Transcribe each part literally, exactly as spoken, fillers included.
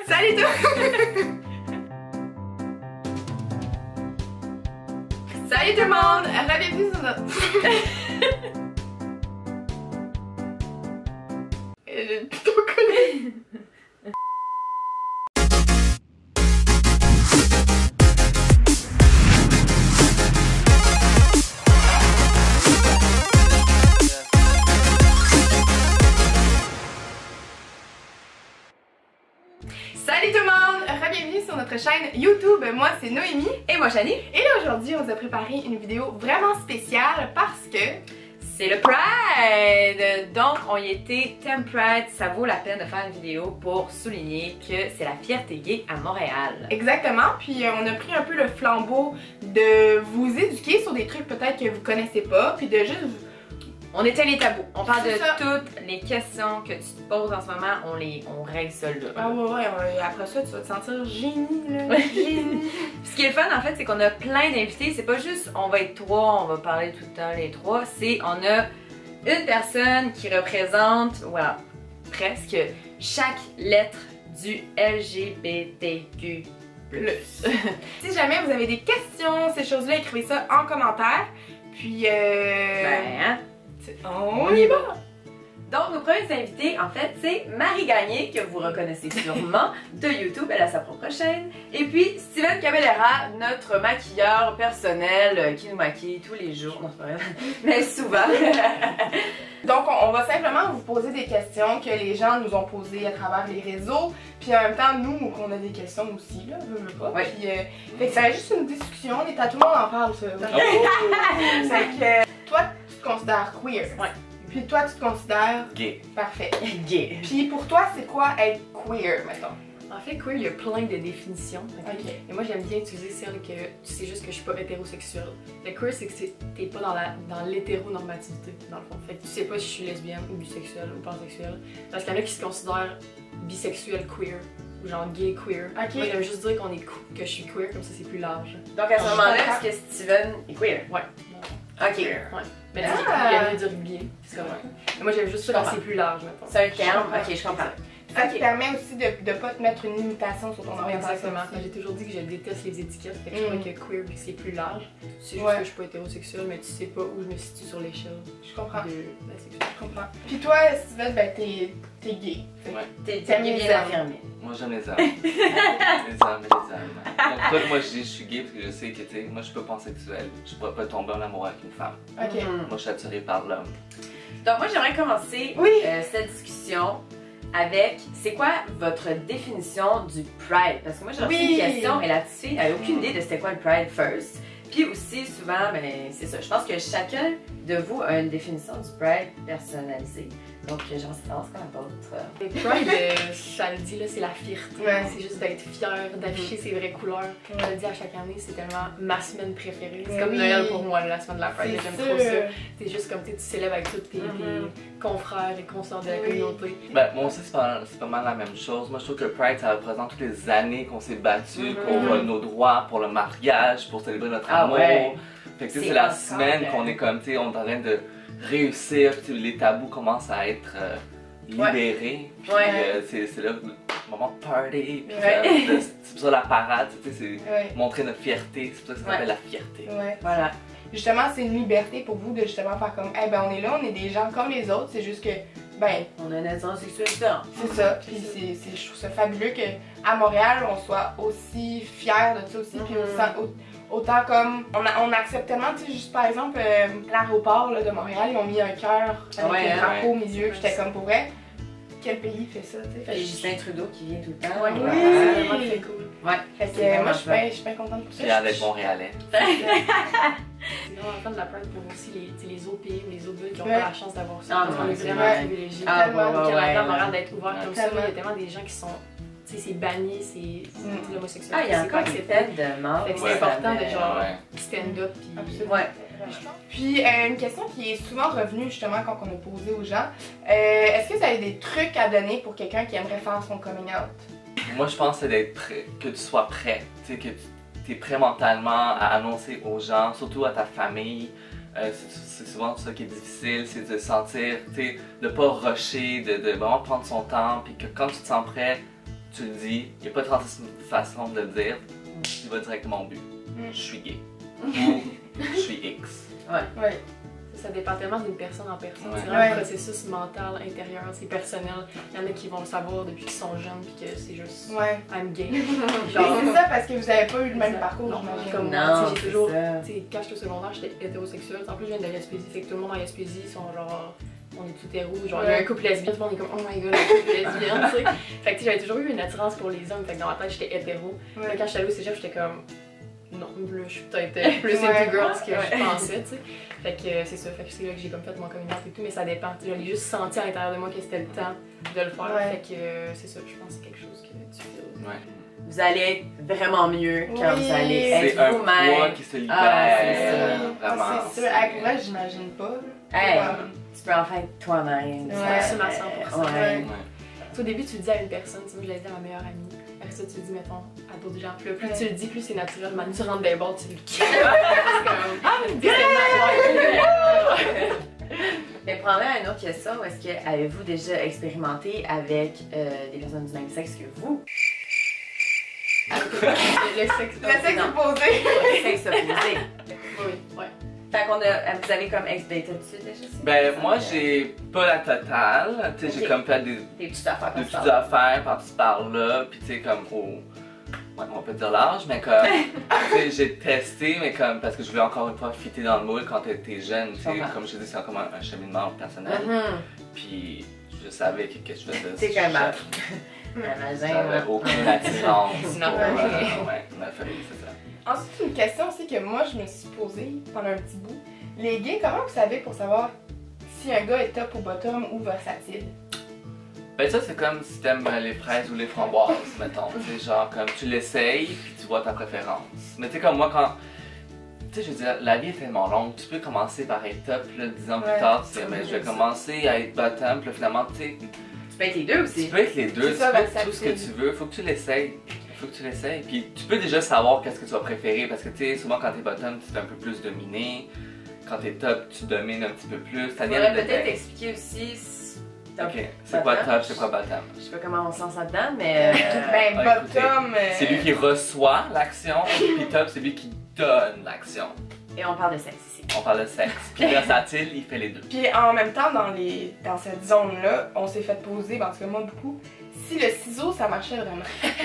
Salut tout le monde! Salut tout le monde! Bienvenue sur notre... J'ai plutôt connu. Salut tout le monde! Bienvenue sur notre chaîne YouTube. Moi c'est Noémie. Et moi Shani. Et là aujourd'hui on vous a préparé une vidéo vraiment spéciale parce que c'est le Pride! Donc on y était, Thème Pride, ça vaut la peine de faire une vidéo pour souligner que c'est la fierté gay à Montréal. Exactement, puis euh, on a pris un peu le flambeau de vous éduquer sur des trucs peut-être que vous connaissez pas, puis de juste... On éteint les tabous, on parle de ça. toutes les questions que tu te poses en ce moment, on les on règle ça là. Ah ouais, ouais, ouais, après ça tu vas te sentir génie là, génie. Ce qui est le fun en fait, c'est qu'on a plein d'invités, c'est pas juste on va être trois, on va parler tout le temps les trois, c'est on a une personne qui représente, voilà, presque chaque lettre du L G B T Q plus. Si jamais vous avez des questions, ces choses-là, écrivez ça en commentaire, puis euh... Ben, hein? On y va! Donc, nos premiers invités, en fait, c'est Marie Gagné, que vous reconnaissez sûrement de YouTube, elle a sa propre chaîne. Et puis, Steven Cabellera, notre maquilleur personnel euh, qui nous maquille tous les jours. Non, c'est pas vrai, mais souvent. Donc, on, on va simplement vous poser des questions que les gens nous ont posées à travers les réseaux. Puis en même temps, nous, on a des questions aussi, là, je veux pas. Ouais. Puis, euh, fait que ça va juste une discussion, on est à tout le monde en parle, ça. Oh. Fait que, euh, toi, tu te considères queer. Ouais. Puis toi, tu te considères... Gay. Parfait. Gay. Puis pour toi, c'est quoi être queer, mettons? En fait, queer, il y a plein de définitions. Okay? Ok. Et moi, j'aime bien utiliser celle que tu sais juste que je suis pas hétérosexuelle. Fait que queer, c'est que t'es pas dans la dans l'hétéronormativité, dans le fond. Fait que tu sais pas si je suis lesbienne ou bisexuelle ou pansexuelle. Parce qu'il y en a qui se considèrent bisexuelle queer ou genre gay queer. Ok. Moi, j'aime juste dire qu'on est que je suis queer, comme ça c'est plus large. Donc, à ce moment-là, est-ce que Steven est queer? Ouais. Ok. Ouais. Mais tu sais, Ah. il y a mieux dire gay, c'est correct. Mais moi, j'aime juste ça quand c'est plus large, mettons. C'est un terme? comprends. Ok, je comprends. Ça Ok. te permet aussi de ne pas te mettre une limitation sur ton orientation. Exactement. aussi. J'ai toujours dit que je déteste les étiquettes. Fait que je Mm. crois que queer, vu que c'est plus large, tu sais juste Ouais. que je suis pas hétérosexuelle, mais tu sais pas où je me situe sur l'échelle Je comprends. de la sexualité. Je comprends. Puis toi, Steven, ben t'es t'es gay. Fait que Ouais. T'es T'aimes t'es les bien hommes. affirmé. Moi j'aime les hommes. les hommes et les hommes. Donc toi, moi je dis je suis gay parce que je sais que tu sais, moi je suis pas pansexuel. Je pourrais pas tomber en amour avec une femme. Ok. Mhm. Moi je suis attiré par l'homme. Donc moi j'aimerais commencer Oui. euh, cette discussion avec c'est quoi votre définition du Pride? Parce que moi j'ai reçu Oui. une question et la petite fille n'avait aucune idée de c'était quoi le Pride first. Puis aussi souvent, ben c'est ça, je pense que chacun de vous a une définition du Pride personnalisée. Donc j'aimerais savoir c'est quoi la vôtre. Et Pride, euh, ça le dit, là, c'est la fierté. Ouais. C'est juste d'être fier, d'afficher ses vraies couleurs. Je le dis à chaque année, c'est tellement ma semaine préférée. C'est Mais comme oui. Noël pour moi, la semaine de la Pride. C'est J'aime sûr. trop ça. C'est juste comme tu sais, tu célèbres avec tous tes, Mhm. tes confrères et consorts de la Oui. communauté. Ben, moi aussi c'est pas, c'est pas mal la même chose. Moi je trouve que le Pride ça représente toutes les années qu'on s'est battu Mhm. pour euh, nos droits, pour le mariage, pour célébrer notre Ah amour. ouais. Fait que tu sais, C'est c'est la encore, semaine euh, qu'on est comme, tu sais, on est en train de réussir, tu sais, les tabous commencent à être euh, libérés. Puis Ouais. euh, c'est c'est là le moment de party. Puis Ouais. euh, de- c'est pour ça la parade, tu sais, c'est Ouais. montrer notre fierté. C'est pour ça que ça Ouais. s'appelle la fierté. Ouais. Voilà. Justement, c'est une liberté pour vous de justement faire comme, eh ben on est là, on est des gens comme les autres, c'est juste que, ben, On a une attirance sexuelle différente. c'est ça. Puis c'est, c'est, je trouve ça fabuleux qu'à Montréal, on soit aussi fiers de ça aussi. Puis Mhm. autant, au- autant comme, on, a- on accepte tellement, tu sais, juste par exemple, euh, l'aéroport là, de Montréal, ils ont mis un cœur avec Ouais, un drapeau ouais. au milieu. Puis j'étais comme, pour vrai, quel pays fait ça, tu sais? Fait Et que- Justin Trudeau qui vient tout le temps. Ouais, Oui. c'est vraiment très cool. Ouais. Fait que C'est euh, vraiment moi, je suis fun. bien- je suis bien contente pour ça. Fier d'être montréalais. C'est vraiment fun de la Pride pour aussi les, tu sais, les autres pays ou les autres villes qui n'ont Ouais. pas la chance d'avoir ça. Ah, Parce qu'on ouais, est c'est vraiment vrai. privilégiés. Ah, Tellement. ouais, Au ouais, Canada, ouais. à Montréal, d'être ouvert comme ça. Tellement. Il y a tellement des gens qui sont. Tu sais, c'est banni, c'est Mm. l'homosexualité. Ah, il y a c'est encore pas des accepté. peines de mort. Fait que c'est Ouais. important de Mais- genre Ouais. stand up. Puis... Absolument. Ouais. Puis euh, une question qui est souvent revenue justement quand on a posé aux gens, euh, est-ce que vous avez des trucs à donner pour quelqu'un qui aimerait faire son coming out? Moi, je pense que c'est d'être prêt, que tu sois prêt, tu sais, que tu es prêt mentalement à annoncer aux gens, surtout à ta famille. Euh, c'est c'est souvent ça qui est difficile, c'est de sentir, tu sais, de pas rusher, de, de vraiment prendre son temps, puis que quand tu te sens prêt, tu le dis, il n'y a pas trente-six façons de le dire, tu vas directement au but. Mm. Je suis gay. Ou je suis X. Ouais. Ça dépend tellement d'une personne en personne. Ouais. C'est vraiment Ouais. un processus mental, intérieur, c'est personnel. Il y en a qui vont le savoir depuis qu'ils sont jeunes puis que c'est juste Ouais. I'm gay. Genre, c'est ça parce que vous avez pas eu le même Ça. parcours, Non, j'imagine. comme- Non, j'ai c'est toujours- ça. Tu sais, quand j'étais au secondaire, j'étais hétérosexuelle. En plus, je viens de Gaspésie, fait que tout le monde en Gaspésie sont genre. On est tout héros, genre il y a un couple lesbien, tout le monde est comme oh my god, un couple lesbien, tu sais. Fait que tu sais, j'avais toujours eu une attirance pour les hommes, fait que dans ma tête j'étais hétéro. Ouais. Mais quand j'étais allée au cégep, j'étais comme non, là je suis peut-être plus Ouais. into girls que Ouais. je pensais, tu sais. Fait que euh, c'est ça, fait que c'est là que j'ai comme fait mon coming out et tout, mais ça dépend. Tu sais, je l'ai juste senti à l'intérieur de moi que c'était le temps de le faire. Ouais. Fait que euh, c'est ça, je pense que c'est quelque chose que tu fais. Ouais. Vous allez être vraiment mieux quand Oui. vous allez C'est être un poids vous-même. qui se libère. Ah, c'est ça. euh, Ah, Vraiment. c'est sûr. Avec moi, j'imagine pas. Hey, Comme- tu peux enfin être toi-même. Ouais. Ça, Assume à cent pour cent. Ouais. Ouais. Ouais. Tu sais, au début, tu le dis à une personne, tu sais, moi je l'ai dit à ma meilleure amie. Après ça, tu le dis, mettons, à d'autres gens. Puis là, plus Ouais. tu le dis, plus c'est naturel. Maintenant, tu rentres des bords, tu le quittes. C'est comme, ah, c'est Mais probablement une autre question, est-ce que avez-vous déjà expérimenté avec euh, des personnes du même sexe que vous? le sexe. Le sexe Non. opposé. Sexe opposé. Oui, ouais. Fait qu'on a, vous avez comme expérimenté dessus déjà? ça? Ben, moi, j'ai pas la totale. Tu sais, j'ai Ok. comme fait des, Des petites affaires des comme petites ça. affaires par-ci par-là. Puis, tu sais, comme au. Ouais, on peut dire l'âge, mais comme. Tu sais, j'ai testé, mais comme. Parce que je voulais encore une fois fitter dans le moule quand t'es jeune. Tu sais, Comprends. comme je te dis, c'est comme un, un cheminement personnel. Mhm. Puis, je savais que, que je faisais C'est quand même. J'avais Imagine. aucune attirance. Non. pour, euh, ouais, ma famille, c'est ça. Ensuite, une question aussi que moi, je me suis posée pendant un petit bout. Les gays, comment vous savez pour savoir si un gars est top ou bottom ou versatile? Ben ça c'est comme si t'aimes les fraises ou les framboises, mettons. Tu sais, genre comme tu l'essayes puis tu vois ta préférence. Mais tu sais comme moi quand... Tu sais, je veux dire, la vie est tellement longue, tu peux commencer par être top, puis là dix ans Ouais, plus tard, tu sais, c'est mais je vrai, vais ça. commencer à être bottom, puis là, finalement, tu sais, Tu peux être les deux tu aussi. peux être les deux, C'est tu ça, peux être tout ce que versatile. tu veux, faut que tu l'essayes. Faut que tu l'essayes. Puis tu peux déjà savoir qu'est-ce que tu vas préférer, parce que tu sais, souvent quand t'es bottom, tu es un peu plus dominé. Quand t'es top, tu domines un petit peu plus. Tu Ça vient pourrais de peut-être ben, expliquer aussi. si- top, Ok, c'est quoi bottom. top, c'est quoi bottom? Je sais pas comment on se lance là-dedans, mais. euh, Ben, ah, écoutez, bottom. euh, C'est lui qui reçoit l'action, puis top, c'est lui qui donne l'action. Et on parle de sexe ici. On parle de sexe. Puis versatile, il fait les deux. Puis en même temps, dans, les, dans cette zone-là, on s'est fait poser, ben, en tout cas moi beaucoup, si le ciseau ça marchait vraiment. Il y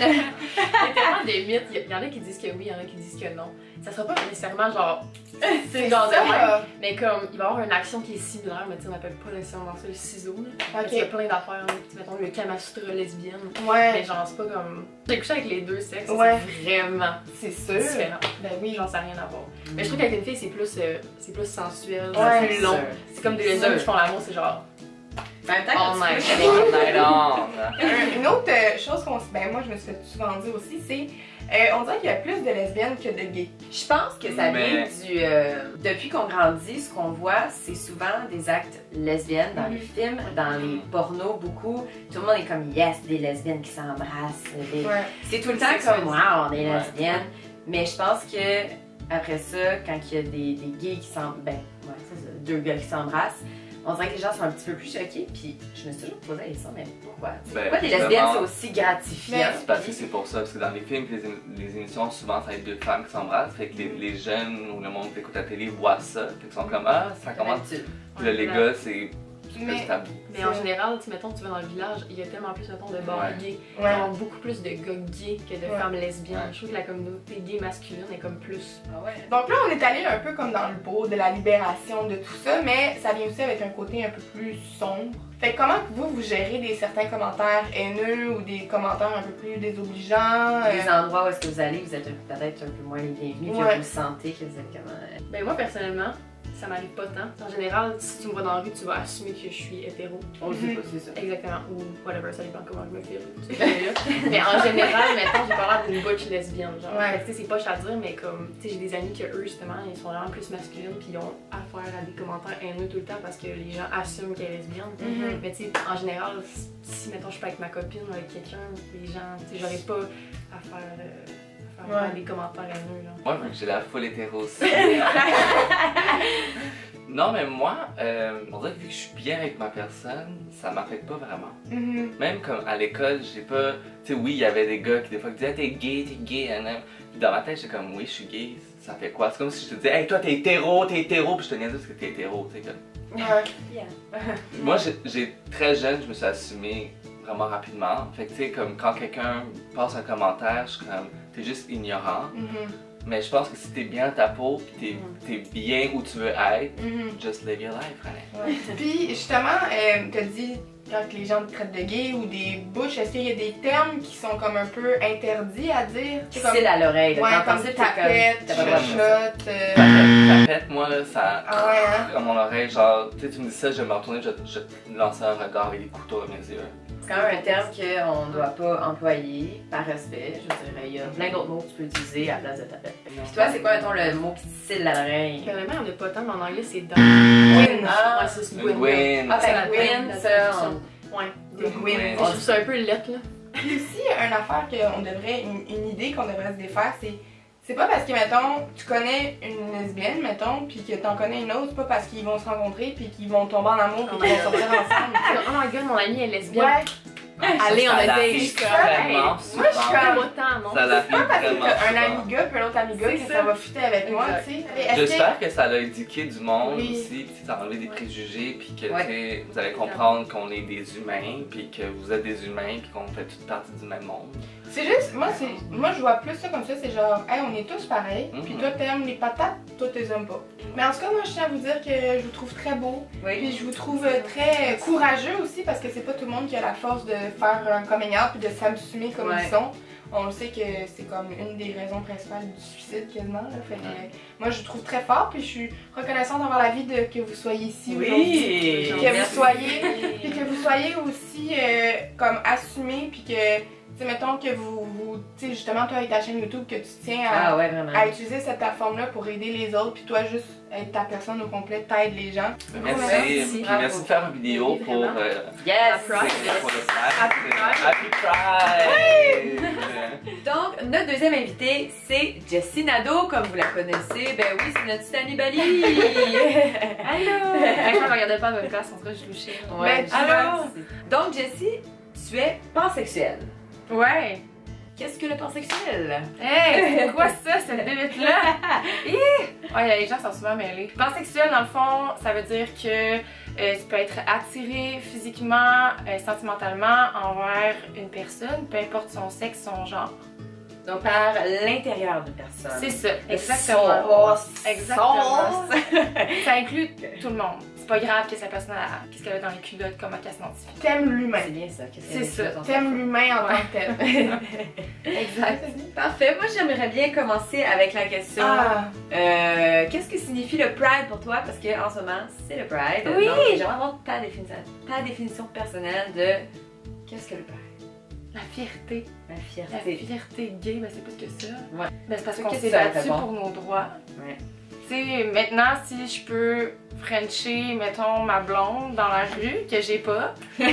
a tellement des mythes. Il y- il y en a qui disent que oui, il y en a qui disent que non. Ça sera pas nécessairement genre. C'est genre de même. ça. Mais comme, il va y avoir une action qui est similaire, mais tu sais, on n'appelle pas nécessairement ça le ciseau. Là. Parce qu'il y a Ok. plein d'affaires. là. Mettons le Kamasutra lesbienne. Mais Ouais, genre, c'est pas comme. J'ai couché avec les deux sexes, Ouais. c'est vraiment c'est sûr. différent. Ben oui. Genre, ça n'a rien à voir. Mais je trouve qu'avec une fille, c'est plus, euh, c'est plus sensuel, Ouais, c'est plus long. C'est comme des lesbiennes qui font l'amour, c'est genre. En même temps, Oh quand tu my couches avec Night on. Un- Une autre euh, chose qu'on s- ben moi je me suis fait souvent dire aussi, c'est euh, on dirait qu'il y a plus de lesbiennes que de gays. Je pense que ça Mais- vient du. euh, depuis qu'on grandit, ce qu'on voit, c'est souvent des actes lesbiennes dans les films, dans les pornos, beaucoup. Tout le monde est comme yes, des lesbiennes qui s'embrassent. des- Ouais. C'est tout le temps Sexualisé. comme wow, on est Ouais. lesbiennes. Mais je pense que après ça, quand il y a des, des gays qui s'embrassent, ben, ouais, c'est ça, deux gars qui s'embrassent, on dirait que les gens sont un petit peu plus choqués. Puis je me suis toujours posé la question, mais pourquoi? Ben, pourquoi des justement, lesbiennes c'est aussi gratifiant? Mais C'est parce que c'est pour ça, parce que dans les films, les, ém- les émissions, souvent, ça va être deux femmes qui s'embrassent. Fait que les, les jeunes ou le monde qui écoute la télé voient ça. Fait qu'ils sont comme ah, ça commence. D'habitude. Puis là, les gars, c'est c'est Mais- plus tabou. Mais en général, tu mettons, tu vas dans le village, il y a tellement plus, mettons, de bars Ouais. gays. Ouais. Genre, beaucoup plus de gars gays que de Ouais. femmes lesbiennes. Ouais. Je trouve que la communauté gay masculine est comme plus. Ah ouais. Donc là on est allé un peu comme dans le beau de la libération de tout ça, mais ça vient aussi avec un côté un peu plus sombre. Fait que comment vous vous gérez des certains commentaires haineux ou des commentaires un peu plus désobligeants? Des euh, endroits où est-ce que vous allez, vous êtes peut-être un peu moins les bienvenus, Ouais. que vous sentez que vous êtes comme. euh, Ben, moi, personnellement, ça m'arrive pas tant. En général, si tu me vois dans la rue, tu vas assumer que je suis hétéro. On le Mhm. dit pas, c'est ça. Exactement. Ou whatever, ça dépend comment je me file. C'est comme là. Mais en général, mettons, j'ai pas l'air d'une butch lesbienne. Genre, Ouais. Fait que, tu sais, c'est poche à dire, mais comme, tu sais, j'ai des amis que eux, justement, ils sont vraiment plus masculines, puis ils ont affaire à des commentaires haineux tout le temps parce que les gens assument qu'elle est lesbienne. Mhm. Mais tu sais, en général, si, mettons, je suis pas avec ma copine ou avec quelqu'un, les gens, tu sais, j'aurais pas à faire, euh, à faire Ouais. des commentaires haineux, genre. Moi, vu que j'ai la foule hétéro aussi. Non, mais moi, euh, on dirait que vu que je suis bien avec ma personne, ça m'affecte pas vraiment. Mhm. Même comme à l'école, j'ai pas. Tu sais, oui, il y avait des gars qui des fois disaient t'es gay, t'es gay, hein, hein. Puis dans ma tête, j'étais comme oui, je suis gay, ça fait quoi? C'est comme si je te disais hey, toi t'es hétéro, t'es hétéro, puis je te niaisais parce que t'es hétéro, tu sais. Comme... Ouais. Moi, j'ai- j'ai très jeune, je me suis assumé vraiment rapidement. Fait que tu sais, comme quand quelqu'un passe un commentaire, je suis comme t'es juste ignorant. Mhm. Mais je pense que si t'es bien dans ta peau, pis t'es t'es bien où tu veux être, Mhm. just live your life, René. Ouais. Puis justement, euh, t'as dit quand les gens te traitent de gay ou des bouches, est-ce qu'il y a des termes qui sont comme un peu interdits à dire? C'est comme, Style à l'oreille. ouais, Quand comme t'entends ça, t'es tapette, comme, t'as pas le droit de dire ça. chuchote. euh, Tapette, tapette, moi là, ça. Ah ouais, hein? Dans mon oreille, genre, tu sais, tu me dis ça, je vais me retourner, je, je vais te lancer un regard avec des couteaux à mes yeux. C'est quand même un terme qu'on ne doit pas employer par respect. Je dirais, il y a plein d'autres mots que tu peux utiliser à la place de tapette. Puis toi, c'est quoi, mettons, le mot qui te stille à l'oreille? Ben, vraiment, on n'a pas tant, mais en anglais, c'est dans. Gwyn. Ah, Ouais, c'est Une Gwyn. Ah, C'est fait la que Gwyn, Gwyn, la ça, traduction. on... Ouais. Des Gwyn. Je trouve ça un peu lettre, là. Puis aussi, une affaire qu'on devrait, une, une idée qu'on devrait se défaire, c'est c'est pas parce que, mettons, tu connais une lesbienne, mettons, puis que t'en connais une autre, c'est pas parce qu'ils vont se rencontrer puis qu'ils vont tomber en amour puis Oh qu'ils my vont sortir ensemble. Oh my god, mon amie est lesbienne. Ouais, Allez, on Ça a l'arrive des vraiment moi, je suis souvent. comme- Pas autant, non? Ça l'arrive pas parce que vraiment t'as un souvent. ami gars puis l'autre ami gars C'est que ça. ça va fitter avec moi, Exact. tu sais. Est-ce que- J'espère que ça l'a éduqué du monde Oui. aussi, puis ça a enlevé des préjugés, puis que Ouais. tu sais, vous allez comprendre qu'on est des humains, puis que vous êtes des humains, puis qu'on fait toute partie du même monde. C'est juste, moi, c'est, moi je vois plus ça comme ça, c'est genre, hey, on est tous pareils, Mhm. puis toi t'aimes les patates, toi t'es aimes pas. Mais en tout cas, moi je tiens à vous dire que je vous trouve très beau, Oui. puis je vous trouve euh, très courageux aussi, parce que c'est pas tout le monde qui a la force de faire un coming out puis de s'assumer comme Ouais. ils sont. On le sait que c'est comme une des raisons principales du suicide quasiment, là. Fait que, euh, moi je vous trouve très fort, puis je suis reconnaissante d'avoir la vie de que vous soyez ici aujourd'hui. Oui! Que vous soyez, puis que vous soyez aussi euh, comme assumé, puis que, tu sais, mettons que vous, vous tu sais, justement, toi avec ta chaîne YouTube, que tu tiens à, Ah ouais, vraiment. à utiliser cette plateforme-là pour aider les autres, puis toi juste être ta personne au complet, t'aides les gens. Merci, merci. puis Bravo. merci de faire une vidéo Oui, pour, vraiment. euh, Yes! c'est- pour le Happy Pride. Happy Pride! Donc, notre deuxième invité, c'est Jessie Nadeau, comme vous la connaissez. Ben oui, c'est notre petite Annie Bali! Allô! Je ne regardais pas à bonne place, en tout cas, je louchais. Ouais, Ben, alors, donc, Jessie, tu es pansexuelle. Ouais! Qu'est-ce que le pansexuel? Hey, c'est quoi ça, cette bébête-là? Hi! Ouais, les gens sont souvent mêlés. Pansexuel, dans le fond, ça veut dire que euh, tu peux être attiré physiquement, euh, sentimentalement envers une personne, peu importe son sexe, son genre. Donc, par l'intérieur d'une personne. C'est ça, Le exactement. sauce. Exactement. Sauce. Ça inclut tout le monde. C'est pas grave que sa personne a qu'est-ce qu'elle a dans les culottes, comment qu'elle se identifie. T'aimes l'humain. C'est bien ça. qu'est-ce C'est que ça, ton T'aimes l'humain en Ouais. tant que tel. Exact. Parfait. Moi, j'aimerais bien commencer avec la question. Ah, Euh, Qu'est-ce que signifie le Pride pour toi? Parce qu'en ce moment, c'est le Pride. Oui. Donc, j'aimerais avoir ta définition, ta définition personnelle de qu'est-ce que le Pride? La fierté. La La fierté. fierté gay, ben c'est plus que ça. Ouais. Ben c'est parce C'est qu'on que s'est ça, battu fait bon. pour nos droits. Ouais. Tu sais, maintenant, si je peux frencher, mettons, ma blonde dans la rue, que j'ai pas, mais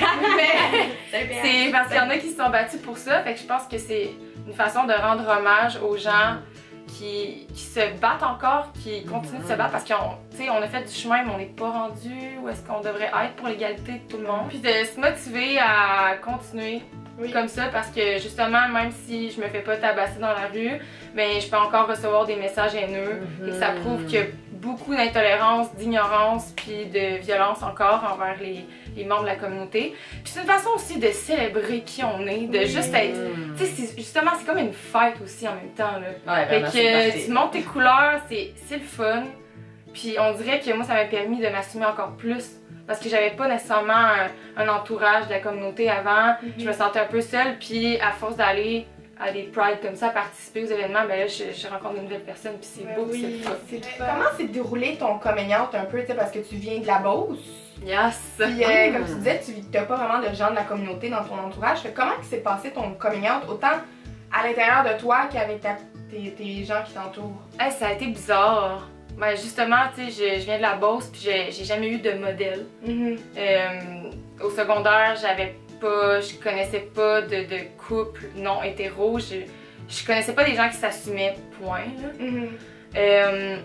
c'est parce qu'il y en a qui se sont battus pour ça, fait que je pense que c'est une façon de rendre hommage aux gens qui, qui se battent encore, qui continuent de se battre parce qu'on tu sais, on a fait du chemin, mais on n'est pas rendu où est-ce qu'on devrait être pour l'égalité de tout le monde. Puis de se motiver à continuer oui. comme ça parce que justement, même si je me fais pas tabasser dans la rue, ben je peux encore recevoir des messages haineux et que ça prouve qu'il y a beaucoup d'intolérance, d'ignorance puis de violence encore envers les, les membres de la communauté. Puis c'est une façon aussi de célébrer qui on est, de Oui. juste être... Tu sais, c'est- justement, c'est comme une fête aussi en même temps, là. Ouais, Fait vraiment, c'est que parfait. tu montes tes couleurs, c'est c'est le fun. Puis on dirait que moi, ça m'a permis de m'assumer encore plus. Parce que j'avais pas nécessairement un, un entourage de la communauté avant. Je me sentais un peu seule. Puis à force d'aller à des prides comme ça, participer aux événements, ben là, je, je rencontre de nouvelles personnes. Puis c'est Ben beau, oui, c'est le fun. c'est le fun. Comment s'est déroulé ton coming out un peu, tu sais, parce que tu viens de la Beauce? Yes! Puis, euh, comme tu disais, tu n'as pas vraiment de gens de la communauté dans ton entourage. Fait que comment il s'est passé ton coming out, autant à l'intérieur de toi qu'avec ta- tes, tes gens qui t'entourent? Hey, ça a été bizarre. Ben justement, tu sais, je, je viens de la Beauce, puis j'ai j'ai jamais eu de modèle. Mhm. Euh, au secondaire, j'avais pas, je connaissais pas de, de couple non hétéro. Je, je connaissais pas des gens qui s'assumaient, point. là. Mhm. Euh,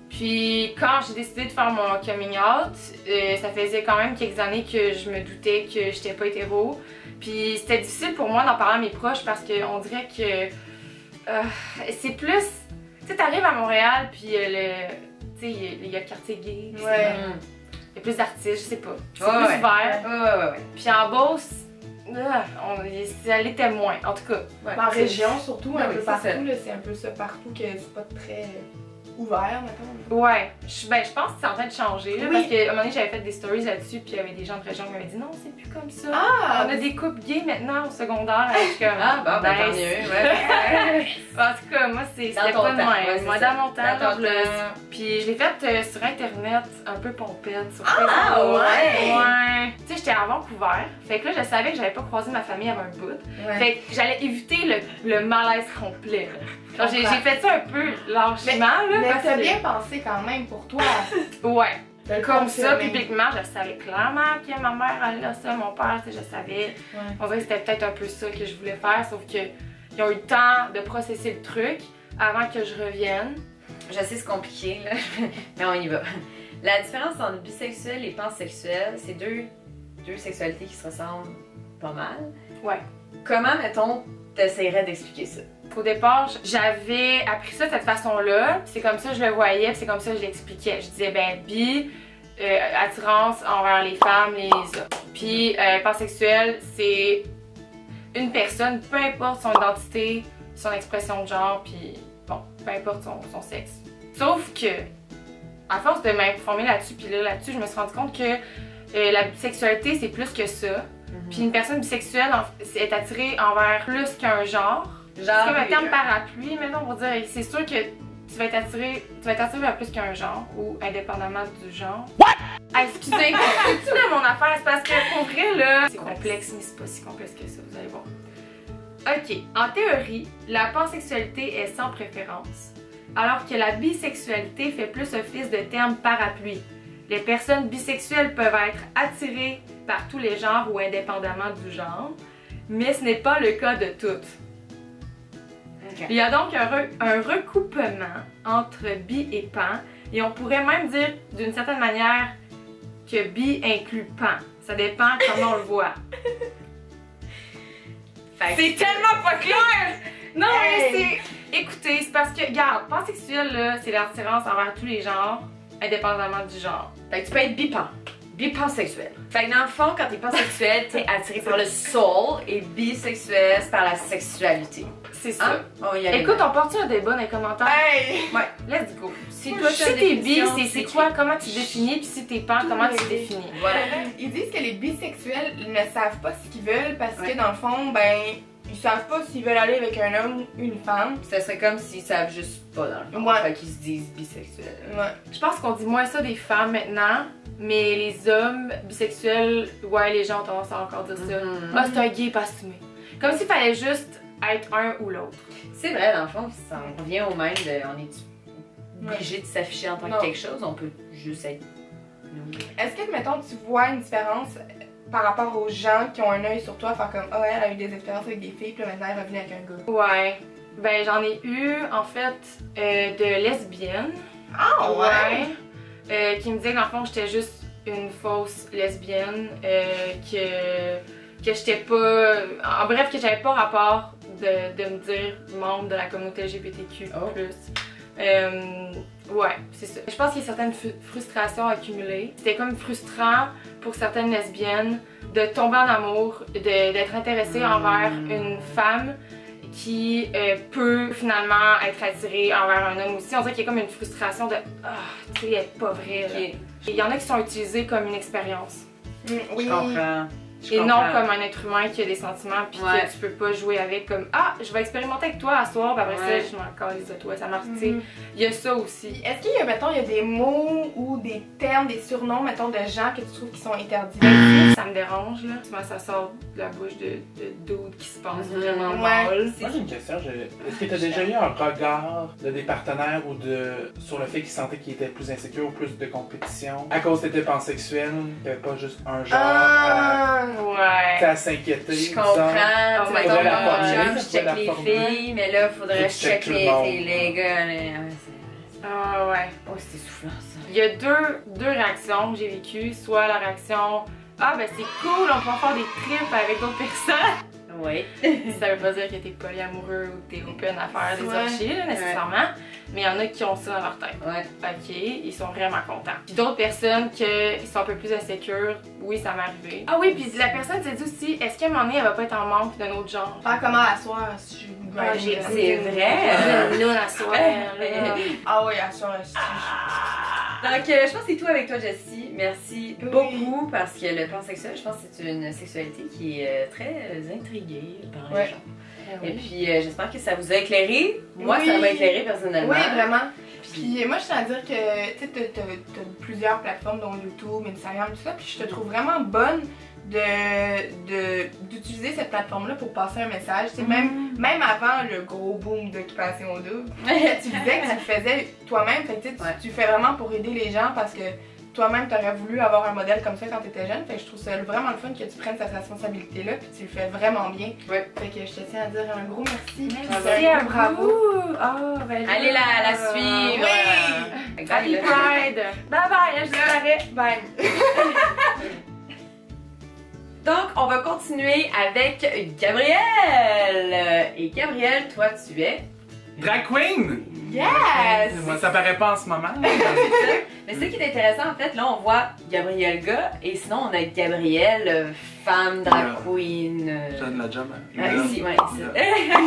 Puis quand j'ai décidé de faire mon coming out, euh, ça faisait quand même quelques années que je me doutais que j'étais pas hétéro. Puis c'était difficile pour moi d'en parler à mes proches parce qu'on dirait que euh, c'est plus... Tu sais, t'arrives à Montréal, puis euh, le... Tu sais, il y a le quartier gay, puis Ouais. il y a plus d'artistes, je sais pas. C'est Ouais, plus ouais. ouvert. Ouais, ouais, ouais. ouais. Puis en Beauce, ah, on, ça l'était moins, en tout cas. Ouais, En c'est- région, surtout, Ouais, un oui, peu c'est partout, ça. là, c'est un peu ça partout que c'est pas très ouvert, mettons. Ouais. Je, ben, je pense que c'est en train de changer, là, Oui. parce qu'à un moment donné, j'avais fait des stories là-dessus, puis il y avait des gens de région qui m'avaient dit non, c'est plus comme ça. Ah! On a des couples gays maintenant au secondaire. Je suis comme, Ah, bon, ben tant nice. mieux, ouais. En tout cas, moi, c'est- Dans c'était ton pas de temps, même. ouais, c'est Moi, ça. dans mon temps, Dans ton je le- temps. Puis je l'ai faite euh, sur Internet, un peu pompette, sur Ah, Facebook. ouais! Ouais. Tu sais, j'étais à Vancouver. Fait que là, je savais que j'avais pas croisé ma famille avant un bout. Ouais. Fait que j'allais éviter le, le malaise complet. là. Genre, j'ai comprends. j'ai fait ça un peu lâchement, là. Mais parce t'as que- bien pensé quand même pour toi. Ouais. de le Comme ça, confirmer. publiquement, je savais clairement que ma mère, elle a ça, mon père, tu sais, je savais. Ouais. On dirait que c'était peut-être un peu ça que je voulais faire, sauf que ils ont eu le temps de processer le truc avant que je revienne. Je sais, c'est compliqué, là, mais on y va. La différence entre bisexuel et pansexuel, c'est deux, deux sexualités qui se ressemblent pas mal. Ouais. Comment, mettons, t'essaierais d'expliquer ça? Au départ, j'avais appris ça de cette façon-là, puis c'est comme ça que je le voyais, puis c'est comme ça que je l'expliquais. Je disais, ben, bi, euh, attirance envers les femmes, les hommes. Puis, euh, pansexuel, c'est une personne, peu importe son identité, son expression de genre, puis bon, peu importe son, son sexe. Sauf que, à force de m'informer là-dessus, puis là, là-dessus, je me suis rendu compte que euh, la bisexualité, c'est plus que ça. Puis une personne bisexuelle en- est attirée envers plus qu'un genre. C'est Genre, comme un terme oui, parapluie, mais non, on va dire, c'est sûr que tu vas être attiré, tu vas être attiré vers plus qu'un genre, ou indépendamment du genre. What? Ah, excusez, c'est-tu là mon affaire? C'est parce que pour vrai, là, c'est complexe, mais c'est pas si complexe que ça, vous allez voir. Ok, en théorie, la pansexualité est sans préférence, alors que la bisexualité fait plus office de terme parapluie. Les personnes bisexuelles peuvent être attirées par tous les genres ou indépendamment du genre, mais ce n'est pas le cas de toutes. Ok. Il y a donc un, re- un recoupement entre bi et pan, et on pourrait même dire d'une certaine manière que bi inclut pan. Ça dépend comment on le voit. Fait que- C'est tellement pas clair! Non, Hey! mais c'est... Écoutez, c'est parce que, regarde, pansexuel, là, c'est l'attirance envers tous les genres, indépendamment du genre. Fait que tu peux être bipan. Bipansexuel. Fait que dans le fond, quand t'es pansexuel, t'es attiré par le soul et bisexuel, c'est par la sexualité. C'est ça. Hein? On va y aller. Écoute, on part-tu un débat dans les commentaires? Hey! Ouais, let's go. si toi, Si t'as une t'es bi, définition, c'est c'est quoi? Comment tu définis? Puis si t'es pan, comment tu Oui. définis? Voilà. Ils disent que les bisexuels ne savent pas ce qu'ils veulent parce Ouais. que dans le fond, ben, ils savent pas s'ils veulent aller avec un homme ou une femme. Ça serait comme s'ils savent juste pas dans le fond. Ouais. Fait qu'ils se disent bisexuels. Ouais. Je pense qu'on dit moins ça des femmes maintenant, mais les hommes bisexuels, ouais, les gens ont tendance à encore dire ça. Mhm. Ah, c'est un gay pas assumé. Comme s'il fallait juste être un ou l'autre. C'est vrai, dans le fond, ça en revient au même de. On est obligé de s'afficher en tant Non. que quelque chose, on peut juste être nous. Est-ce que, mettons, tu vois une différence par rapport aux gens qui ont un œil sur toi, faire comme, oh, elle a eu des expériences avec des filles, puis là, maintenant elle revient avec un gars? Ouais. Ben, j'en ai eu, en fait, euh, de lesbiennes. Ah Euh, qui me disaient que dans le fond, j'étais juste une fausse lesbienne, euh, que, que j'étais pas. En bref, que j'avais pas rapport de, de me dire membre de la communauté L G B T Q plus. Oh. Euh, ouais, c'est ça. Je pense qu'il y a certaines fu- frustrations accumulées. C'était comme frustrant pour certaines lesbiennes de tomber en amour, de- d'être intéressée Mm. envers une femme qui euh, peut finalement être attirée envers un homme aussi. On dirait qu'il y a comme une frustration de ah, tu sais, elle est pas vraie. là. Ok, Il y en a qui sont utilisés comme une expérience Mm, oui. je comprends. Je et non comprends. comme un être humain qui a des sentiments puis Ouais. que tu peux pas jouer avec comme ah, je vais expérimenter avec toi à soir, puis après Ouais. ça, je m'en calisse de toi, ça marche, tu sais. Mhm. Il y a ça aussi. Puis Est-ce qu'il y a, mettons, il y a des mots ou des termes, des surnoms, mettons, de gens que tu trouves qui sont interdits? Ça me dérange là. Souvent ça sort de la bouche de, de dudes qui se pensent Mhm. vraiment Ouais. mal. Moi j'ai une question. je- Est-ce que tu as déjà eu un regard de des partenaires ou de sur le fait qu'ils sentaient qu'ils étaient plus insécures ou plus de compétition à cause que t'étais pansexuel, qu'il n'y avait pas juste un genre à, Ah! Ouais. à s'inquiéter? Je disons. comprends. Oh Tu my sais, mettons, God. mon Faudrait chum, la je check formuler, les faudrait la filles, mais là, faudrait Faut que que je tu checkes check tout le les, monde. les, les gars. là. Ouais, Ah ouais. Oh, c'est soufflant ça. Il y a deux, deux réactions que j'ai vécues. Soit la réaction « Ah ben c'est cool, on peut faire des trips avec d'autres personnes. » Oui. Ça veut pas dire que t'es polyamoureux ou que t'es open à faire des Ouais. orgies, là, nécessairement. Mais il y en a qui ont ça dans leur tête. Ouais. Ok, ils sont vraiment contents. Puis d'autres personnes qui sont un peu plus insécures, oui, ça m'est arrivé. Ah oui, puis la personne s'est dit aussi, est-ce qu'à un moment donné, elle va pas être en manque d'un autre genre? Faire comment à soir si je vous Ah, j'ai- grindé, c'est là. vrai. J'ai une loune à soir. là. Ah oui, à soir, si. Donc, euh, je pense que c'est tout avec toi, Jessie. Merci Oui. beaucoup parce que le plan sexuel, je pense que c'est une sexualité qui est euh, très euh, intriguée par les Ouais. gens. Eh Et oui. puis, euh, j'espère que ça vous a éclairé. Moi, Oui. ça m'a éclairé personnellement. Oui, vraiment. Puis moi, je tiens à dire que tu sais, t'as, t'as- t'as plusieurs plateformes, dont YouTube, Instagram, tout ça, puis je te trouve vraiment bonne de, de, d'utiliser cette plateforme-là pour passer un message. Tu sais, même, même avant le gros boom d'Occupation Double, tu disais que tu le faisais toi-même, fait que tu sais, tu- Ouais. tu fais vraiment pour aider les gens parce que toi-même, t'aurais voulu avoir un modèle comme ça quand t'étais jeune. Fait que je trouve ça vraiment le fun que tu prennes cette responsabilité-là, puis tu le fais vraiment bien. Ouais. Fait que je te tiens à dire un gros merci. Merci puis un à gros bravo. Ah, ben, allez la, la euh, suivre. Oui! Euh, Happy Pride! Bye bye, je dirais. Bye! Donc, on va continuer avec Gabrielle. Et Gabrielle, toi, tu es. Drag queen! Yes! Moi, ça paraît pas en ce moment. Mais ce qui est intéressant, en fait, là, on voit Gabrielle gars, et sinon, on a Gabrielle, euh, femme, drag queen. euh, J'ai de la job. hein. Ah, Là. ici, ouais, Là.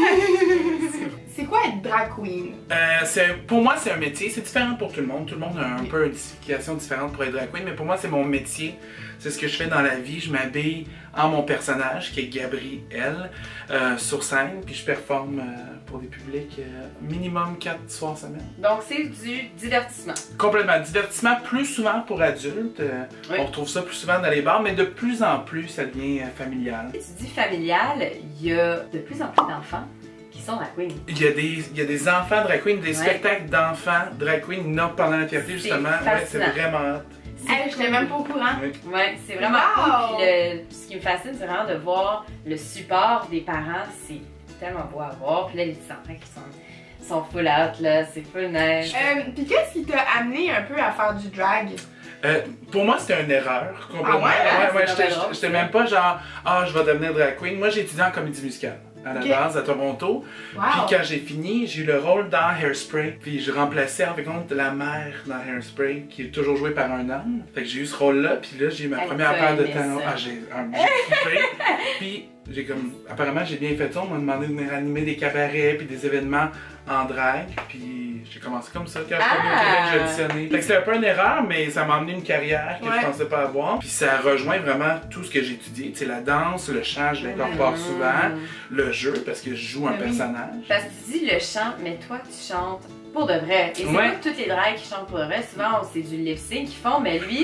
C'est quoi être drag queen? Euh, c'est- pour moi, c'est un métier. C'est différent pour tout le monde. Tout le monde a un peu une signification différente pour être drag queen, mais pour moi, c'est mon métier. C'est ce que je fais dans la vie. Je m'habille en mon personnage, qui est Gabrielle, euh, sur scène, puis je performe euh, pour des publics euh, minimum quatre soirs semaine. Donc, c'est du divertissement. Complètement. Divertissement plus souvent pour adultes. euh, Oui. On retrouve ça plus souvent dans les bars, mais de plus en plus, ça devient euh, familial. Si tu dis familial, il y a de plus en plus d'enfants qui sont drag queen. Il y, a des, il y a des enfants drag queen, des Ouais. spectacles d'enfants drag queen, non pendant la fierté, C'est justement. Ouais, c'est fascinant. vraiment hot. Hey, j'étais même pas au courant. Oui. Ouais, c'est vraiment Wow! cool. Puis le- ce qui me fascine, c'est vraiment de voir le support des parents. C'est tellement beau à voir. Puis là, les petits enfants qui sont, sont full out, là, c'est full neige. Euh, Pis qu'est-ce qui t'a amené un peu à faire du drag? Euh, pour moi, c'était une erreur. Complètement. Ah ouais? C'est ouais, pas j'étais- mal drôle, J'étais ça. même pas genre, ah, je vais devenir drag queen. Moi, j'ai étudié en comédie musicale à la Ok. base à Toronto. Wow! Puis quand j'ai fini, j'ai eu le rôle dans Hairspray. Puis je remplaçais en fait compte la mère dans Hairspray, qui est toujours jouée par un homme. Fait que j'ai eu ce rôle-là. Puis là, j'ai eu ma Elle première t'a paire de aimé talons. ça. Ah, j'ai un- j'ai trippé. Puis j'ai comme, apparemment, j'ai bien fait ça. On m'a demandé de venir animer des cabarets puis des événements en drag. Puis j'ai commencé comme ça quand je suis venu au Ah! Québec, j'ai auditionné. Fait que c'était un peu une erreur, mais ça m'a amené une carrière que Ouais. je pensais pas avoir. Puis ça rejoint vraiment tout ce que j'ai étudié. Tu sais, la danse, le chant, je l'incorpore souvent. Le jeu, parce que je joue un Ah oui. personnage. Parce que tu dis le chant, mais toi, tu chantes pour de vrai. Et c'est Ouais. pas toutes les drags qui chantent pour de vrai. Souvent, c'est du lip sync qu'ils font, mais lui,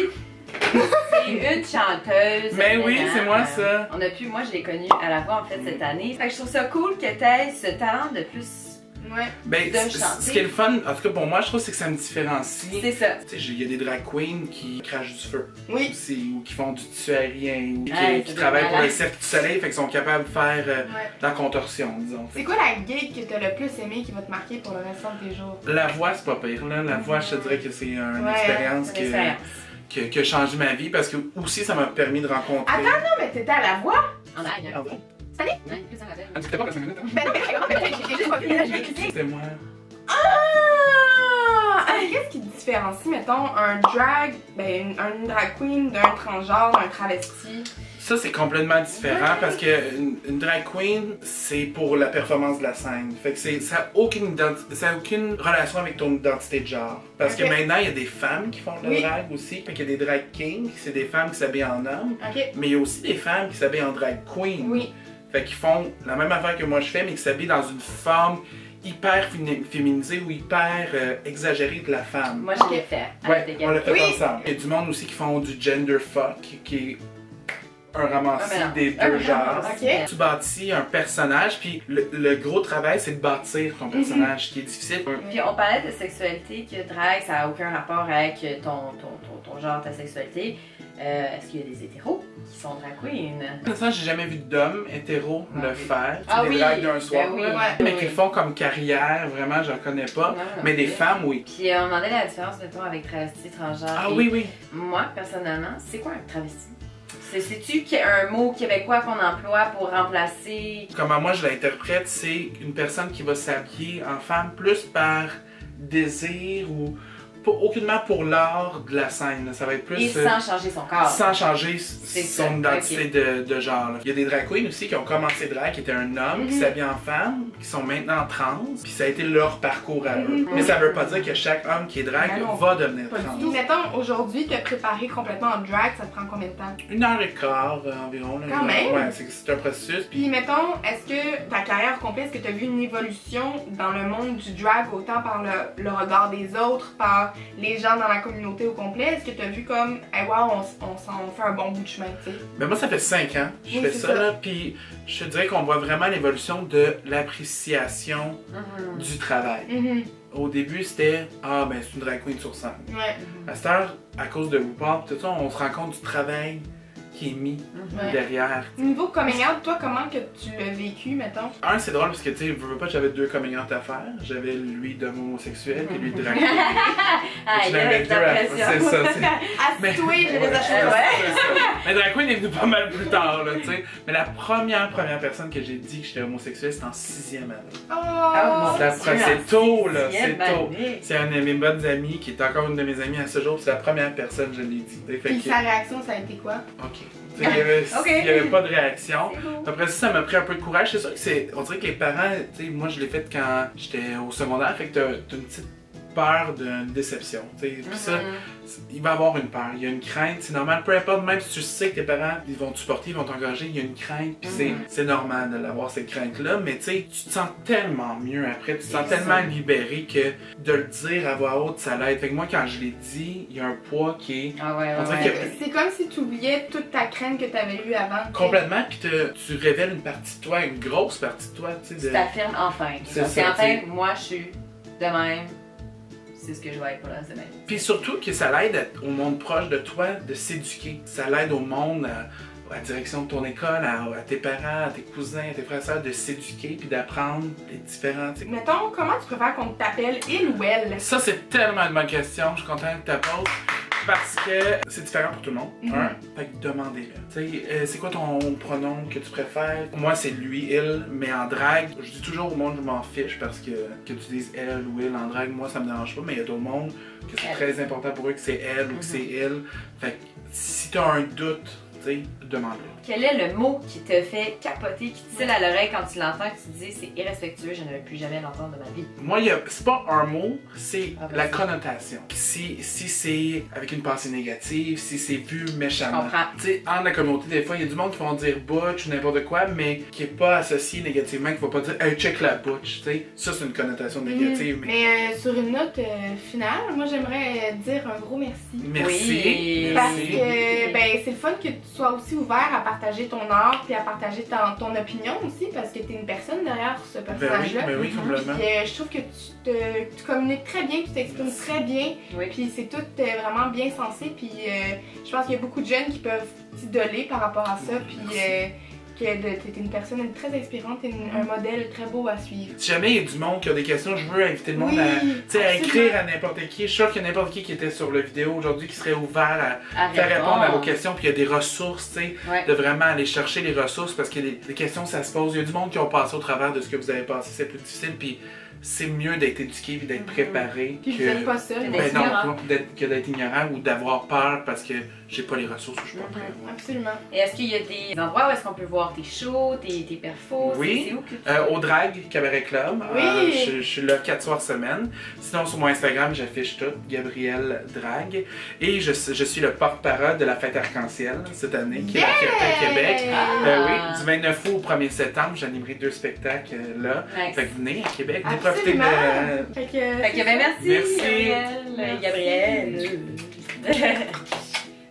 c'est une chanteuse. Mais oui, vraiment. c'est moi, Euh, ça. On a pu, moi, je l'ai connue à la voix en fait cette année. Fait que je trouve ça cool que tu aies ce talent de plus. Ouais. Ben, de c- chanter. ce qui est le fun, en tout cas pour moi, je trouve, c'est que ça me différencie. C'est ça. Tu sais, j'ai- il y a des drag queens qui crachent du feu Oui. aussi, ou qui font du tissu aérien, ou qui, Ouais, qui c'est travaillent des pour le malades. Cirque du Soleil, fait qu'ils sont capables de faire euh, Ouais. de la contorsion, disons. C'est quoi la gig que t'as le plus aimé qui va te marquer pour le restant de tes jours? La voix, c'est pas pire, là. La voix, je te dirais que c'est une Ouais, expérience C'est une que- expérience. que- qui a changé ma vie, parce que aussi, ça m'a permis de rencontrer... Attends, non, mais t'étais à la voix? En drague. Ah bon? Salut. Ouais, plus en rappel. Ah, tu t'es pas passé une minute, hein? Ben non, mais j'ai juste pas vu la j'ai C'était moi. Ah! Hey, qu'est-ce qui différencie, mettons, un drag, ben, une, un drag queen d'un transgenre, d'un travesti? Ça, c'est complètement différent parce que une, une drag queen, c'est pour la performance de la scène. Fait que c'est, ça n'a aucune, identi- ça a aucune relation avec ton identité de genre. Parce Ok. que maintenant, il y a des femmes qui font de la Oui. drag aussi. Fait qu'il y a des drag kings, c'est des femmes qui s'habillent en hommes. Ok. Mais il y a aussi des femmes qui s'habillent en drag queen. Oui. Fait qu'ils font la même affaire que moi je fais, mais qui s'habillent dans une forme hyper fémini- féminisée ou hyper euh, exagérée de la femme. Moi, je l'ai fait. Ouais, avec des on l'a fait Oui. ensemble. Il y a du monde aussi qui font du gender fuck, qui est un ramassis Un mélange. des Un deux mélange, genres. ok. Tu bâtis un personnage, puis le, le gros travail, c'est de bâtir ton personnage, qui est difficile. Puis on parlait de sexualité, que drag, ça n'a aucun rapport avec ton, ton, ton, ton genre, ta sexualité. Euh, Est-ce qu'il y a des hétéros qui sont drag queens. Pour l'instant, j'ai jamais vu d'hommes hétéros Ah, le oui. faire. Ah des oui, drags d'un soir. ben oui, là. ouais. Mais oui. qui le font comme carrière, vraiment, je ne connais pas. Non, non, mais des oui. femmes, oui. Puis euh, on demandait la différence, mettons, avec travesti, transgenre. Ah et oui, oui. Moi, personnellement, c'est quoi un travesti? C'est- C'est-tu qu'il y a un mot québécois qu'on emploie pour remplacer? Comment moi je l'interprète, c'est une personne qui va s'habiller en femme plus par désir ou pas aucunement pour l'art de la scène. Là. Ça va être plus... Et euh, sans changer son corps. sans changer C'est son ça, identité de, de genre. Là. Il y a des drag queens aussi qui ont commencé drag, qui étaient un homme, qui Mhm. s'habille en femme, qui sont maintenant trans, puis ça a été leur parcours à eux. Mhm. Mais ça veut pas dire que chaque homme qui est drag Ah non. va devenir Pas trans. du tout. Mettons, aujourd'hui, te préparer complètement en drag, ça te prend combien de temps? Une heure et quart euh, environ. Là, Quand une heure. même. Ouais, c'est c'est un processus. Puis Puis, mettons, est-ce que ta carrière complète, est-ce que tu as vu une évolution dans le monde du drag, autant par le, le regard des autres, par les gens dans la communauté au complet? Est-ce que tu as vu comme, hey, wow, on, s- on s'en fait un bon bout de chemin, tu sais? ben moi, ça fait cinq ans que je Oui, fais c'est ça, ça. là, puis je te dirais qu'on voit vraiment l'évolution de l'appréciation Mhm. du travail. Mhm. Au début, c'était « Ah, ben c'est une drag queen sur scène ». Ouais. À cette heure, à cause de RuPaul, tout ça, on se rend compte du travail qui est mis Mhm. Ouais. derrière. Niveau coming out, toi, comment que tu l'as vécu, mettons? Un, c'est drôle parce que, tu sais, je veux pas que j'avais deux coming out à faire. J'avais lui d'homme homosexuel et lui de drag queen. Ah, Je il y a l'avais avec deux la à pression. C'est ça, c'est... Mais- Assis-toi, j'ai Ouais, des achats. Euh, ouais. c'est ça. Mais drag queen est venu pas mal plus tard, là, tu sais. Mais la première, première personne que j'ai dit que j'étais homosexuel, c'était en sixième année. Oh! Ah, mon Ça Dieu, prend- c'est tôt, là, sixième c'est tôt. année. C'est un de mes bonnes amies qui est encore une de mes amies à ce jour. C'est la première personne que je l'ai dit. Fait Puis que- sa réaction, ça a été quoi? OK. Tu sais, Il y avait, Ok. il y avait pas de réaction. C'est beau. Après ça, ça m'a pris un peu de courage. C'est sûr que c'est. On dirait que les parents, tu sais, moi je l'ai fait quand j'étais au secondaire, fait que t'as t'as une petite peur d'une déception. Tu sais. Puis ça, Mhm. il va y avoir une peur, il y a une crainte, c'est normal. Peu importe, même si tu sais que tes parents ils vont te supporter, ils vont t'encourager, il y a une crainte, puis c'est- Mhm. c'est normal de l'avoir cette crainte-là. Mais tu sais, tu te sens tellement mieux après, tu te sens C'est tellement ça. libéré que de le dire à voix haute, ça l'aide. Fait que moi, quand je l'ai dit, il y a un poids qui est Ah ouais, ouais, On dirait ouais. que- C'est comme si tu oubliais toute ta crainte que tu avais eue avant. complètement, puis te- tu révèles une partie de toi, une grosse partie de toi, tu sais. Tu de- t'affirmes enfin. C'est Parce ça, qu'enfin, t'sais. moi, je suis de même. C'est ce que je vais être pour la semaine. Puis surtout que ça l'aide à- au monde proche de toi de s'éduquer. Ça l'aide au monde, à, à la direction de ton école, à, à tes parents, à tes cousins, à tes frères et sœurs de s'éduquer puis d'apprendre les différents. tu sais. Mettons, comment tu préfères qu'on t'appelle il ou elle? Ça, c'est tellement une bonne question. Je suis content que tu la poses. Parce que c'est différent pour tout le monde. Mhm. Un, fait que demandez-le. Tu sais, euh, c'est quoi ton pronom que tu préfères? Moi, c'est lui, il, mais en drague, je dis toujours au monde, je m'en fiche parce que que tu dises elle ou il en drague, moi, ça me dérange pas, mais il y a d'autres mondes que c'est Elle. très important pour eux que c'est elle ou Mhm. que c'est il. Fait que si t'as un doute, tu sais, demande-le. Quel est le mot qui te fait capoter, qui te tille à l'oreille quand tu l'entends, que tu te dis c'est irrespectueux, je ne veux plus jamais l'entendre de ma vie? Moi, il y a- c'est pas un mot, c'est Ah, vas-y. la connotation. Si, si c'est avec une pensée négative, si c'est vu Je méchamment. comprends. Tu sais, en la communauté, des fois, il y a du monde qui vont dire butch ou n'importe quoi, mais qui est pas associé négativement, qui va pas dire hey, check la butch. Tu sais, ça, c'est une connotation négative. Mhm. Mais Mais euh, sur une note euh, finale, moi j'aimerais euh, dire un gros merci. merci. Oui. Parce merci. que ben, c'est le fun que tu sois aussi ouvert à partager ton art puis à partager ton, ton opinion aussi parce que tu es une personne derrière ce Ben oui, personnage-là. ben oui, Mhm. complètement. Puis euh, je trouve que tu, te, tu communiques très bien, tu t'exprimes Merci. très bien, Oui. puis c'est tout euh, vraiment bien sensé. Puis euh, je pense qu'il y a beaucoup de jeunes qui peuvent t'idoler par rapport à ça, puis Merci. euh, que tu es une personne très inspirante et une- un modèle très beau à suivre. Si jamais il y a du monde qui a des questions, je veux inviter le monde Oui, à, tu sais, à absolument. écrire à n'importe qui. Je suis sûr qu'il y a n'importe qui qui était sur la vidéo aujourd'hui qui serait ouvert à À faire répondre à vos questions. Puis il y a des ressources, tu sais. Ouais. De vraiment aller chercher les ressources parce que les, les questions ça se pose. Il y a du monde qui ont passé au travers de ce que vous avez passé, c'est plus difficile. Puis c'est mieux d'être éduqué puis d'être préparé Puis que, vous êtes pas seul. Que ben d'être non, ignorant. d'être- que d'être ignorant ou d'avoir peur parce que j'ai pas les ressources ou je suis pas prêt. Absolument. Et est-ce qu'il y a des endroits où est-ce qu'on peut voir tes shows, tes, tes perfos? Oui. C'est où que tu... Euh, au Drag Cabaret Club, Oui. Euh, je, je suis là quatre soirs semaine. Sinon sur mon Instagram j'affiche tout, Gabriel Drag. Et je, je suis le porte-parole de la fête arc-en-ciel cette année qui est la fierté à Québec. Ah. Euh, oui, du vingt-neuf août au premier septembre, j'animerai deux spectacles euh, là. Nice. Fait que venez à Québec, venez profiter de Absolument. la... Fait que, Fait que ben merci, Merci. Gabriel. Merci. Gabriel.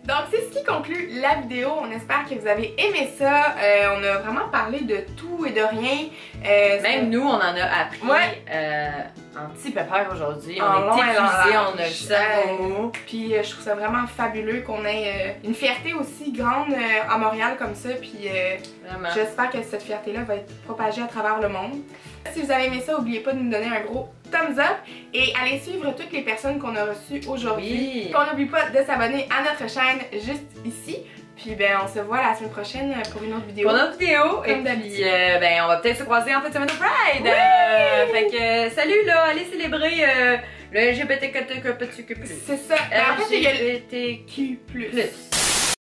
Donc c'est ce qui conclut la vidéo, on espère que vous avez aimé ça, euh, on a vraiment parlé de tout et de rien. Euh, Même nous, on en a appris ouais. euh, un petit pépère aujourd'hui, En on long est et en épuisés, large. on a le cerveau. Puis euh, je trouve ça vraiment fabuleux qu'on ait euh, une fierté aussi grande euh, à Montréal comme ça, puis euh, Vraiment. j'espère que cette fierté-là va être propagée à travers le monde. Si vous avez aimé ça, n'oubliez pas de nous donner un gros thumbs up et allez suivre toutes les personnes qu'on a reçues aujourd'hui. Oui. Qu'on n'oublie pas de s'abonner à notre chaîne juste ici. Puis ben on se voit la semaine prochaine pour une autre vidéo. Pour notre vidéo, et Comme d'habitude. puis euh, ben on va peut-être se croiser en fait semaine au Pride! Oui! Euh, fait que euh, salut là, allez célébrer euh, le L G B T Q plus. C'est ça. Ben, en fait, il y a le L G B T Q plus. plus.